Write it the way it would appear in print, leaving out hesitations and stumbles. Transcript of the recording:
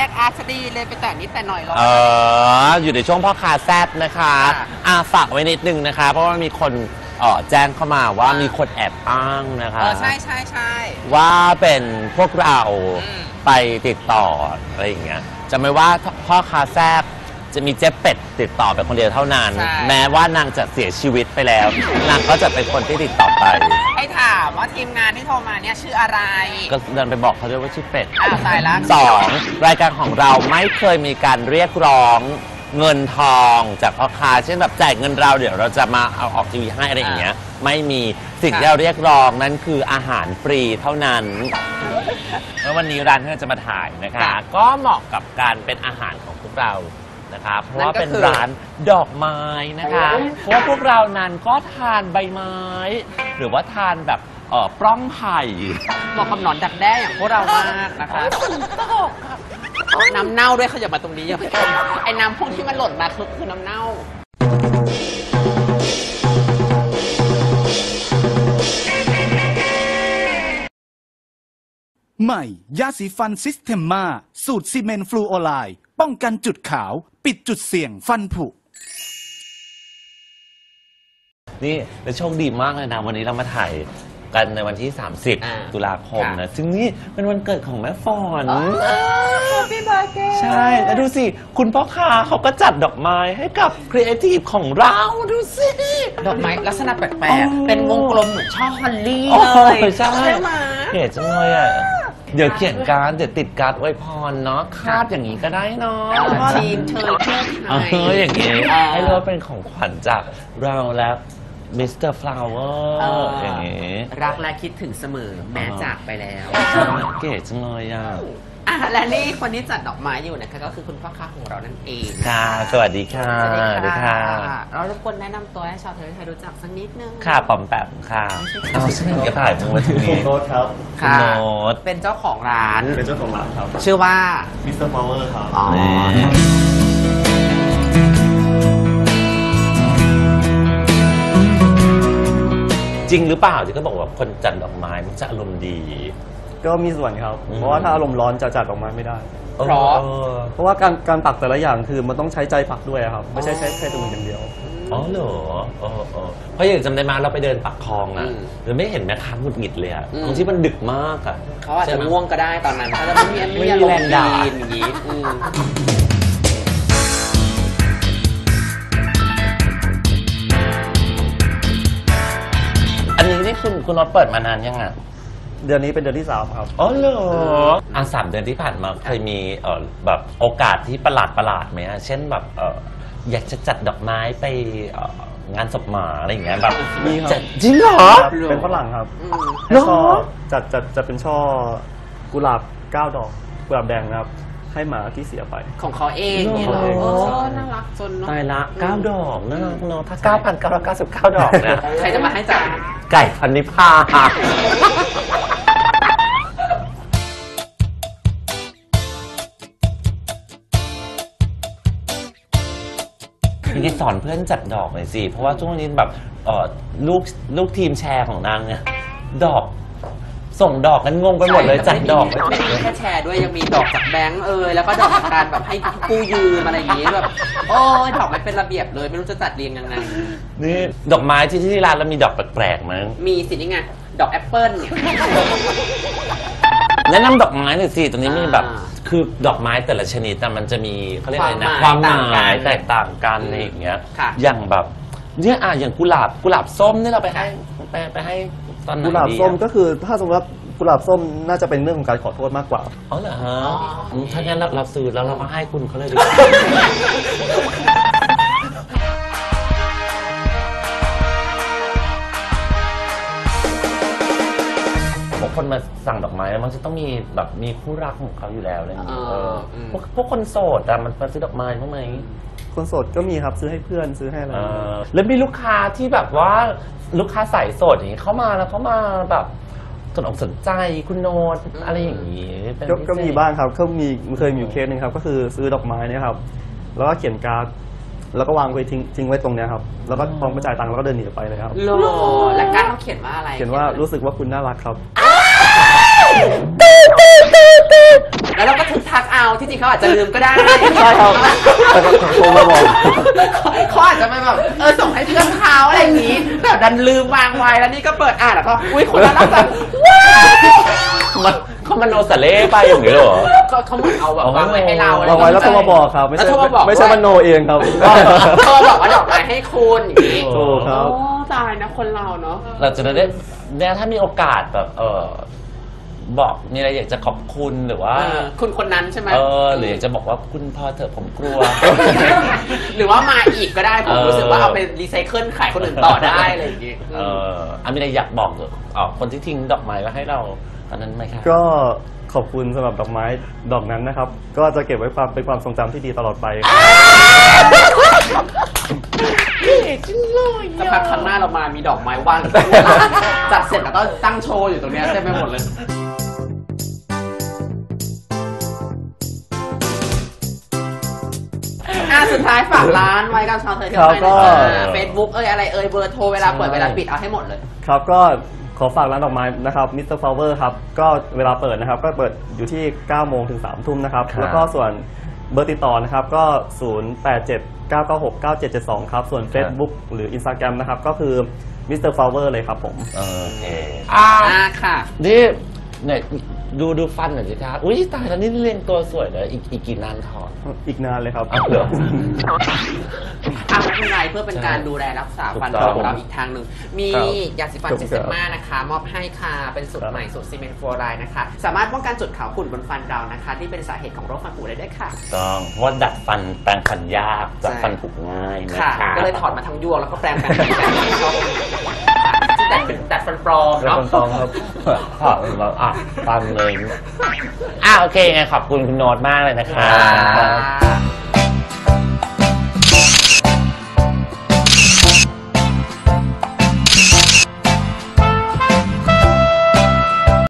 อาร์ตดีเลยไปแต่นิดแต่หน่อยหรออยู่ในช่วงพ่อค้าแซดนะคะฝากไว้นิดนึงนะคะเพราะว่ามีคนแจ้งเข้ามาว่ามีคนแอบอ้างนะคะใช่ว่าเป็นพวกเราไปติดต่ออะไรอย่างเงี้ยจะไม่ว่าพ่อค้าแซดจะมีเจ๊เป็ดติดต่อไปคนเดียวเท่านั้นแม้ว่านางจะเสียชีวิตไปแล้วนางก็จะเป็นคนที่ติดต่อไปให้ถามว่าทีมงานที่โทรมาเนี่ยชื่ออะไรก็เดินไปบอกเขาด้วยว่าชื่อเป็ดตายละ 2รายการของเราไม่เคยมีการเรียกร้องเงินทองจากพ่อค้าเช่นแบบจ่ายเงินเราเดี๋ยวเราจะมาเอาออกทีวีให้อะไรอย่างเงี้ยไม่มีสิ่งที่เราเรียกร้องนั้นคืออาหารฟรีเท่านั้นแล้ววันนี้ร้านที่เราจะมาถ่ายนะคะก็เหมาะกับการเป็นอาหารของพวกเรานะคะเพราะว่าเป็นร้านดอกไม้นะคะเพราะว่าพวกเรานั้นก็ทานใบไม้หรือว่าทานแบบปล้องไผ่เหมาะกับหนอนดักแด้อย่างพวกเรามากนะคะน้ำเน่าด้วยขยับมาตรงนี้อย่างไอ้น้ำพวกที่มันหล่นมาคือน้ำเน่าใหม่ยาสีฟันซิสเทมมาสูตรซีเมนต์ฟลูออไรด์ป้องกันจุดขาวปิดจุดเสี่ยงฟันผุนี่และโชคดีมากเลยนะวันนี้เรามาถ่ายกันในวันที่30ตุลาคมนะซึ่งนี่เป็นวันเกิดของแม่ฝนพี่บาเกใช่แล้วดูสิคุณพ่อค้าเขาก็จัดดอกไม้ให้กับครีเอทีฟของเราดูสิดอกไม้ลักษณะแปลกๆเป็นวงกลมเหมือนช่อฮอลลี่เลยใช่ไหมเก๋จังเลยอ่ะเดี๋ยวเขียนการ์ดเดี๋ยวติดการ์ดอวยพรเนาะคาดอย่างนี้ก็ได้เนาะทีมเชิญเพื่อไทยอย่างนี้ให้เราเป็นของขวัญจากเราแล้วมิสเตอร์ฟลาวเวอร์อย่างนี้รักและคิดถึงเสมอแม้จากไปแล้วเก๋จังเลยอ่ะและนี่คนที่จัดดอกไม้อยู่นะคะก็คือคุณพ่อค้าของเรานั่นเองค่ะสวัสดีค่ะสวัสดีค่ะเราทุกคนแนะนำตัวให้ชาวไทยรู้จักสักนิดนึงค่ะปอมแปมค่ะฉันเห็นกระต่ายมึงมาถึงนี้โน้ตครับค่ะโน้ตเป็นเจ้าของร้านครับชื่อว่ามิสเตอร์ฟลาวเวอร์ครับจริงหรือเปล่าที่เขาบอกว่าคนจัดดอกไม้มันจะอารมณ์ดีก็มีส่วนครับเพราะว่าถ้าอารมณ์ร้อนจะจัดดอกไม้ไม่ได้เพราะว่าการปักแต่ละอย่างคือมันต้องใช้ใจปักด้วยครับไม่ใช่ใช้แค่ตัวอย่างเดียวอ๋อเหรอเพราะอย่างจำได้มาเราไปเดินปักคลองอ่ะเราไม่เห็นแม่ค้าหงุดหงิดเลยอ่ะตรงที่มันดึกมากอ่ะเขาอาจจะง่วงก็ได้ตอนนั้นเขาจะไม่มีแรงด่าอย่างนี้อันนี้ที่คุณน็อตเปิดมานานยังอ่ะเดือนนี้เป็นเดือนที่3ครับอ๋อเหรอ3 เดือนที่ผ่านมาเคยมีแบบโอกาสที่ประหลาดไหมเช่นแบบอยากจะจัดดอกไม้ไปงานศพหมาอะไรอย่างเงี้ยแบบมีครับจริงเหรอเป็นฝรั่งครับช่อจะเป็นช่อกุหลาบ9 ดอกกุหลาบแดงนะครับให้หมาที่เสียไปของเขาเองเนี่ยน่ารักจนเนาะตายละ9 ดอกน่ารักเนาะถ้า 9,999 ดอกเนี่ยใครจะมาให้จ่ายไก่พันนิพาสอนเพื่อนจัดดอกหน่อยสิเพราะว่าช่วงนี้แบบลูกทีมแชร์ของนางเนี่ยดอกส่งดอกกันงงไปหมดเลยจัดดอกไม่มีแค่แชร์ด้วยยังมีดอกจากแบงก์แล้วก็ดอกจากการแบบให้กู้ยืมอะไรอย่างเงี้ยแบบโอ้ยดอกไม่เป็นระเบียบเลยไม่รู้จะจัดเรียงยังไงนี่ดอกไม้ที่ร้านแล้วมีดอกแปลกๆมั้ยมีสินี่ไงดอกแอปเปิ้ลเนี่ยแนะนำดอกไม้หน่อยสิตรงนี้มีแบบคือดอกไม้แต่ละชนิดแต่มันจะมีเขาเรียกอะไรนะความหมายแตกต่างกันอะไรอย่างเงี้ยอย่างแบบเนี่ยอย่างกุหลาบส้มนี่เราไปให้ตอนไหนกุหลาบส้มก็คือถ้าสมมติว่ากุหลาบส้มน่าจะเป็นเรื่องของการขอโทษมากกว่าอ๋อเหรอฮะถ้างั้นเราซื้อแล้วเราก็ให้คุณเขาเลยดีกว่าคนมาสั่งดอกไม้มันจะต้องมีแบบมีคู่รักของเขาอยู่แล้วอะไรอย่างเงี้ยพวกคนโสดมันซื้อดอกไม้บ้างไหมคนโสดก็มีครับซื้อให้เพื่อนซื้อให้อะไรแล้วมีลูกค้าที่แบบว่าลูกค้าสายโสดอย่างนี้เข้ามาแล้วเขามาแบบสนใจคุณโน้ตอะไรอย่างนี้ก็มีบ้างครับเคยมีอยู่เคสนึงครับก็คือซื้อดอกไม้เนี่ยครับแล้วก็เขียนการ์ดแล้วก็วางไว้ทิ้งไว้ตรงนี้ครับแล้วก็พร้อมไปจ่ายตังค์แล้วก็เดินหนีไปเลยครับแล้วการ์ดเขาเขียนว่าอะไรเขียนว่ารู้สึกว่าคุณน่ารักครับแล้วเราก็ถึงทักเอาที่จริงเขาอาจจะลืมก็ได้ใช่ครับแต่ก็โทรมาบอกเขาอาจจะไปแบบส่งให้เพื่อนเขาอะไรอย่างนี้แต่ดันลืมวางไว้แล้วนี่ก็เปิดอ่านแล้วก็อุ้ยคนนั้นแบบว้าวเขามันโนสเล่ไปอย่างนี้เหรอเขาเหมือนเอาแบบวางไว้ให้เราวางไว้แล้วโทรมาบอกครับ ไม่แล้วใช่โทรมาบอกไม่ใช่มันโนเองครับโทรมาบอกว่าดอกไม้ให้คุณอย่างนี้ถูกครับโอ้ตายนะคนเราเนาะเราจะได้เนี่ยถ้ามีโอกาสแบบบอกมีอะไรอยากจะขอบคุณหรือว่าคุณคนนั้นใช่ไหมหรืออยากจะบอกว่าคุณพอเถอะผมกลัวหรือว่ามาอีกก็ได้ผมรู้สึกว่าเอาไปรีไซเคิลขายคนอื่นต่อได้อะไรอย่างงี้มีอะไรอยากบอกคนที่ทิ้งดอกไม้ไว้ให้เราตอนนั้นไหมครับก็ขอบคุณสำหรับดอกไม้ดอกนั้นนะครับ ก็จะเก็บไว้เป็นความทรงจำที่ดีตลอดไปครับสักพักข้างหน้าเรามามีดอกไม้ว่างจัดเสร็จแล้วก็ตั้งโชว์อยู่ตรงเนี้ยเต็มไปหมดเลยสุดท้ายฝากร้านไว้กับชาวเทยเที่ยวไทยนะคะเฟซบุ๊กอะไรเบอร์โทรเวลาเปิดเวลาปิดเอาให้หมดเลยครับก็ขอฝากร้านดอกไม้นะครับ Mr. Flower ครับก็เวลาเปิดนะครับก็เปิดอยู่ที่ 9 โมงถึง 3 ทุ่มนะครับ แล้วก็ส่วนเบอร์ติดต่อนะครับก็ 0879969772 ครับส่วน Facebook หรือ Instagram นะครับก็คือ Mr. Flower เลยครับผมโอเคค่ะนี่เนี่ยดูฟันหน่อยสิคะอุ้ยตายแล้วนี่เรียงตัวสวยเลยอีกกี่นานถอนอีกนานเลยครับเอาเหรอไม่เป็นไรเพื่อเป็นการดูแลรักษาฟันถูกต้องของเราอีกทางหนึ่งมีครับยาสีฟันครับซิสเตมานะคะมอบให้ค่ะเป็นสูตรใหม่สูตรซีเมนต์ฟลูออไรด์นะคะสามารถป้องกันจุดขาวขุ่นบนฟันเรานะคะที่เป็นสาเหตุของโรคฟันผุได้ด้วยค่ะต้องเพราะว่าดัดฟันแปรงฟันยากจัดฟันผุง่ายนะค่ะคะก็เลยถอดมาทั้งยวงแล้วก็แปลงแบบนี้แบบที่ชอบดัดฟันปลอมแล้วเนาะคนตองครับถอดมาฟันเลยโอเคไงขอบคุณคุณโน้ตมากเลยนะคะค่ะ